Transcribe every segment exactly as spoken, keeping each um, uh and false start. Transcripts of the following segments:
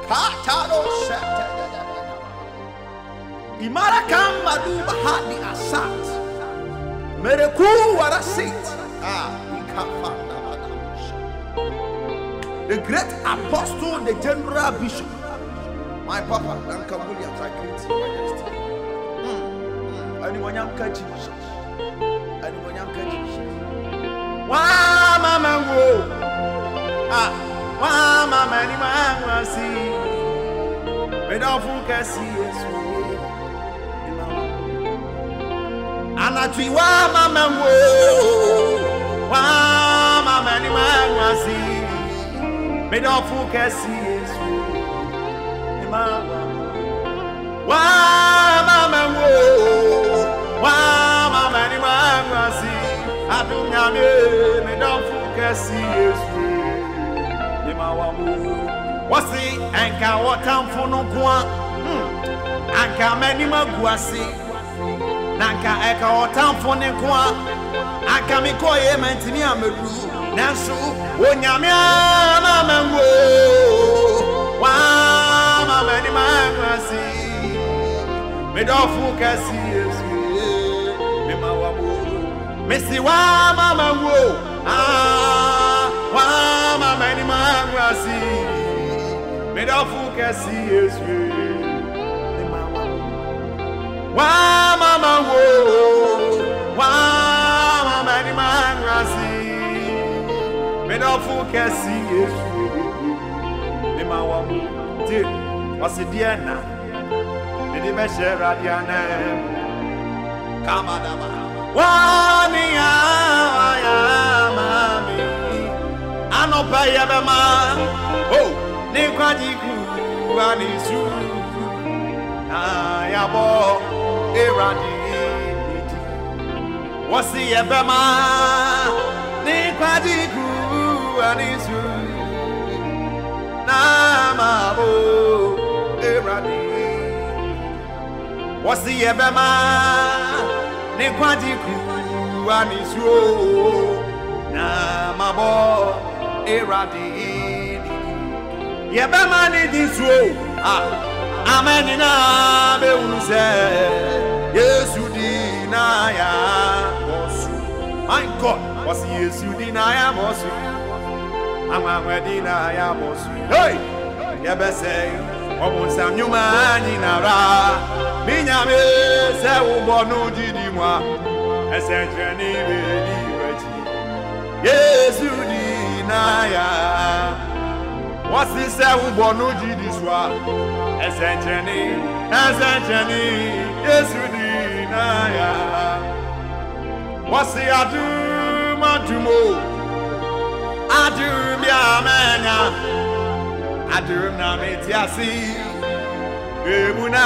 Kataro Shata. Imarakam Madu Bahadi Asat. Mereku Warasit. Ah, the great apostle, the general bishop. My papa, Duncan Williams, I greet you, Majesty. Anyone young catch Jesus. Anyone young catch Jesus. Wah, Mama, whoa. Ah, wah, Mama, anyone will see. We don't forget, see us. And I tell wah, Mama, whoa. Wah, Mama, anyone will see. We don't forget, see us. Wah, Mama, whoa. Wah, Mama, anyone will see. I don't know, me don't forget, see us. What's the anchor? What time for no one? Anchor many maguasi. Nanka echo what time for no one? Anchor me call him and to me, I'm a rule. Nansu, when you're mamma, wow, many maguasi. Me don't forget, see us. Missy, wow, Mama, whoa. Ah, wow, Mama, many maguasi. Me don't forget, see us. Wow, Mama, whoa. Wow, Mama, many maguasi. Me don't forget, see us. Dear, what's the dear now? Me the best share at your name. Come on, Wani ya mami anopa ya bema oh ni kwajiku wani su ya bo eradi wasi ya bema ni kwajiku wani su na mabo eradi wasi ya bema ne kwaji kuwa ni suo na mabo eradi yebema ni di suo ah amen na be unse Yesu di na ya bosu my God was Yesu di na ya bosu amwa di na ya bosu hey yebese obunsa nyuma ni nara minyame se ubonu jidi mwa esentre ni bedi wechi Yesu di na ya wasi se ubonu jidi swa esentre ni esentre ni Yesu di na ya wasi adu matumo adu mi amenya adu na metiasi Emuna,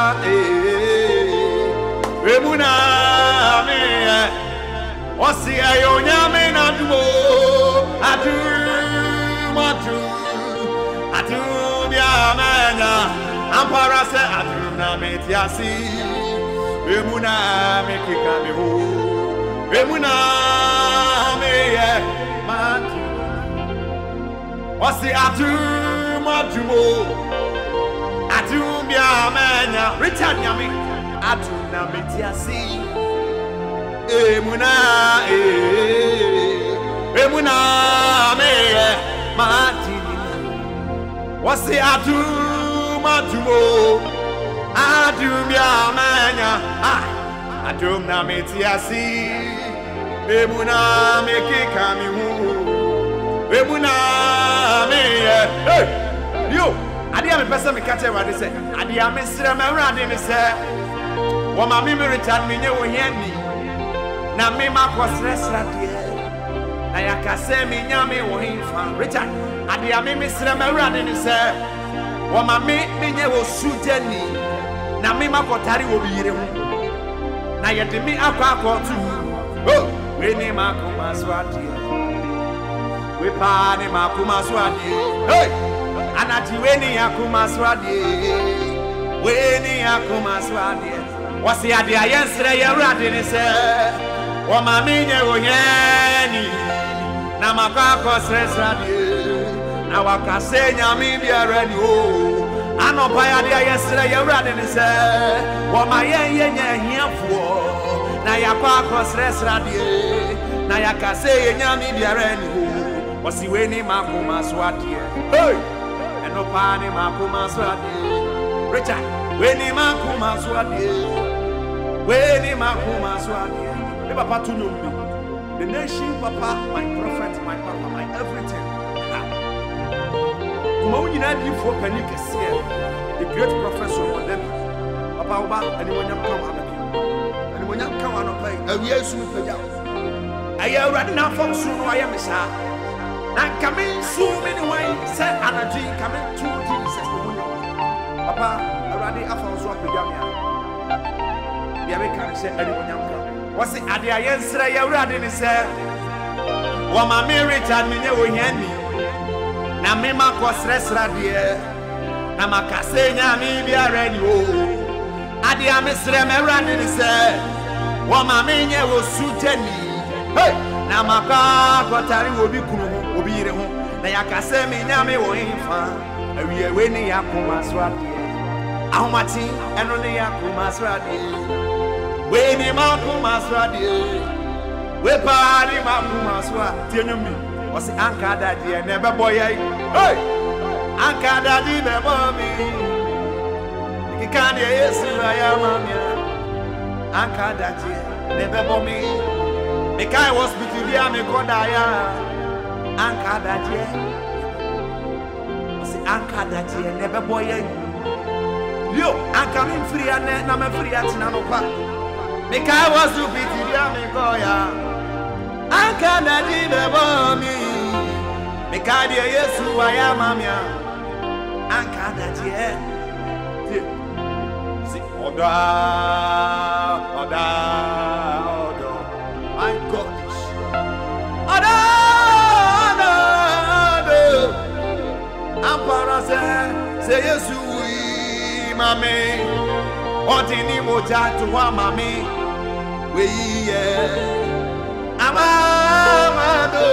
eh, emuna, me, osi ayonya me na dumo, atu, matu, atu bia mena, ampara se atu na metiasi, emuna me kika me ho, emuna me matu, osi atu matu mo. Atumia menya Richard nyami atuna metiasi emuna eh emuna me matini wasi atuma tumo atumia menya ah atumna metiasi emuna me kika mi hu emuna me hey yo Adi ame pesa me kache wade se adi ame sire me wrade me se wo ma me Richard me nye wo hiani na me ma ko sresra de na ya ka se me nya me wo hinfa Richard adi ame me sire me wrade me se wo ma me me nye wo sujani na me ma ko tari wo biyire ho na ye de me akwa akwa tu oh we ni ma ko maswade we pa ni ma ko maswade hey Anati weni yakuma swadi weni yakuma swadi wasi adi ayensre yewrade ni se wo ma minye wonyani na makako sresradi na wakase nyame biara ni o anopa ya dia yesere yewrade ni se wo ma yen yenya hiafo na yakwa akosresra de na yakase nyame biara ni o wasi we ni makoma so ade hey enopa ni makoma so ade Richard we ni makoma so ade we ni makoma so ade e papa to know me the nation papa my prophet my papa my everything kuma unyina di fo panic here the great professor for them papa oba ani wonya kawa abeki ani wonya kawa no pai awia su peja aya urade na fom su no aya mesa na kamen su me ni wan se anaji kamen two Jesus wonya papa urade afa so peja me ya be kan se ani wonya kawa wasi ade ayensra ya urade ni se wa ma me Richard me nye wo hiani na me ma ko sresra de na makase nya mi biara ni o ade amesre me urade ni se wo ma me nye wo sujani hey na maka ko tari wo bi kunu ho obi yire ho na yakase me nya me wo infa awie we ni yakoma so ade ahomati eno ni yakoma so ade we ni makoma so ade we pa ni makoma so ade enumi wasi anka dadie na bebo yai hey anka dadie bebo mi ikikani Yesu ya mamia anka dadie na bebo mi mekai hospital dia me koda ya anka dadie wasi anka dadie na bebo yai yo anka mi free ane na me free atina no pa mekai hospital dia me koya anka dadie bebo mi Mekadi Yesu aya mamia anka dadie si oda oda oda my God oda oda oda ampara se se Yesu wi mame otini moja to wa mame we ye amamado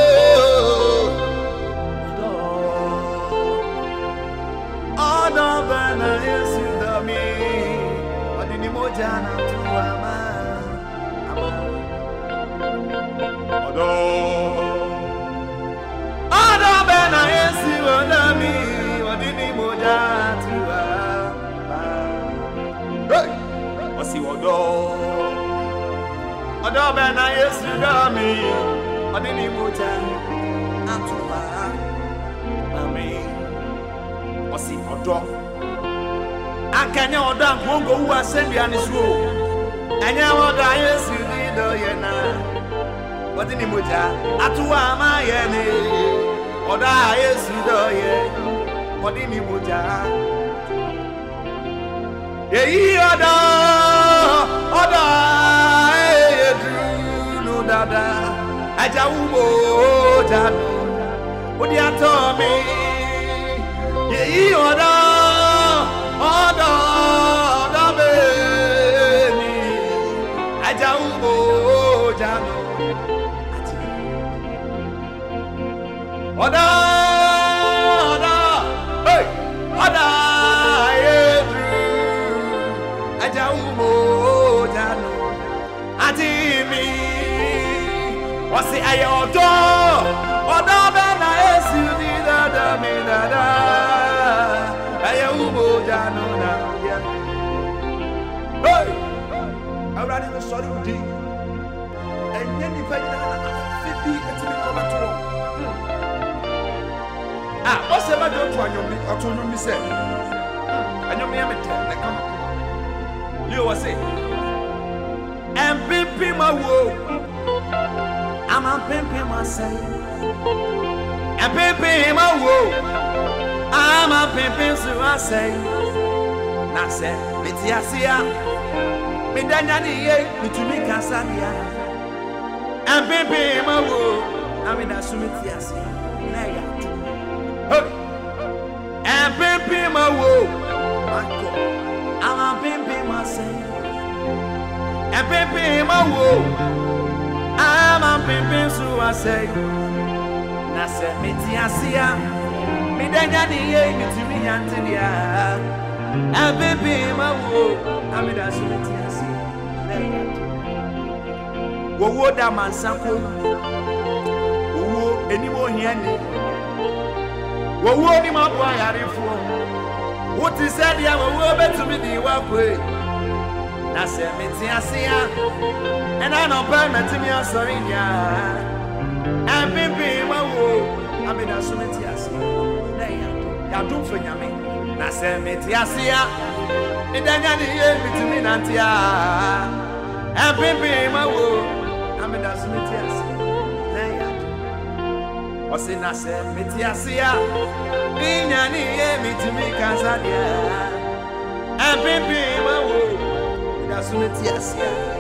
Odo bana Yesu dami odini moja na tuama Odo Odo bana Yesu dami odini moja tuama Hey osi odo Odo bana Yesu dami odini moja atuwa Amen Osi odo akanya odo angongo wu asendua ni so anya odo Yesu ni do ye na wodi ni moja atuwa ma ye ni odo Yesu do ye wodi ni moja ye yi odo odo e dru no dada aja wu moja no wodi atomi Ye oda oda oda beni aja ubo jano ati oda oda hey oda yedru aja ubo jano ati mi wasi ayodo oda bena Yesu di dada mi dada Aya ubo jano na ya. Hey, awurade no sorry udi. Enye ni pa nyina na afidi etimi koba to. Ah, o se ma do to anyomi, oto nyomi se. Anyomi ya mete na kama kuma. Leo wase. Empipi ma wo. Ama pempe ma se. Empipi ma wo. I'm a pimpin' so I say, I said, Mitiasia, Midaniani, Mitumika Sadia, and pimpin' my woe, I mean, that's Mitiasia, Naya, and pimpin' my woe, my God, I'm a pimpin' myself, and pimpin' my woe, I'm a pimpin' so I say, I said, Mitiasia. Me danya ni ye mi timi yantidia. And baby ma wo amida so tiasi. Wo wo da mansako. Wo wo enimo hiani. Wo wo ni ma bo ayarefo. Wo ti said ya wo wo betumi di wa kwe. Na se me tiasi ya. And I know by me timi asori nya. And baby ma wo amida so tiasi. Na ya ya dum fo nyame. Na se me tiasi ya. Idanya ni ye bitimi nantia. And baby ma wo amida so tiasi. Na ya Ose na se me tiasi ya. Inya ni ye bitimi kasadia. And baby ma wo amida so tiasi ya.